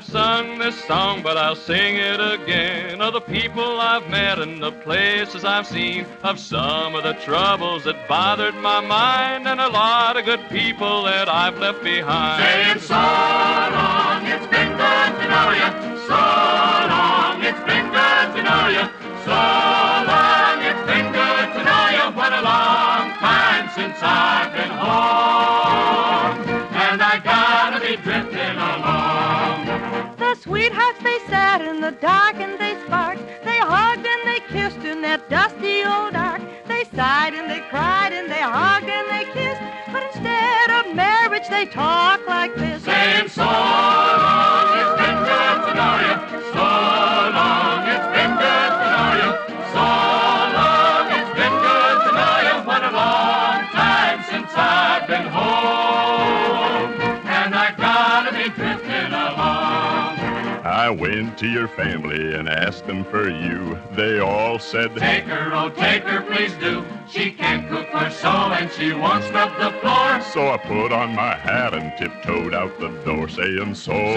sung this song, but I'll sing it again. Of the people I've met and the places I've seen, of some of the troubles that bothered my mind, and a lot of good people that I've left behind. Saying so long, it's been good to know you. So long, it's been good to know you. So long, it's been good to know you. What a long time since I've been home, and I gotta be drifting along. The sweethearts, they sat in the dark and they sparked. They hugged and they kissed in that dusty old ark. They sighed and they cried and they hugged and they kissed. But instead of marriage, they talk like this. Saying so long, it's been good to know you. So long, it's been good to know you. So long, it's been good to know you. What a long time since I've been home, and I gotta be drifting along. I went to your family and asked them for you. They all said, take her, oh take her, please do. She can't cook or sew and she won't scrub the floor. So I put on my hat and tiptoed out the door, saying, so long,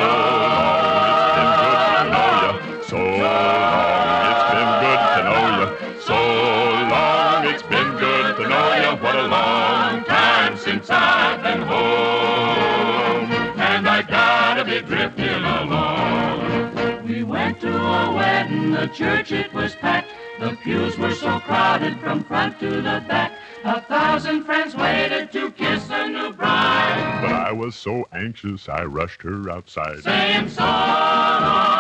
it's been good to know you. So long, it's been good to know you. So long, it's been good to know you. What a long time since I've been home, and I gotta be drifting along. We went to a wedding, the church it was packed. The pews were so crowded from front to the back. 1,000 friends waited to kiss the new bride. But I was so anxious I rushed her outside, saying so long.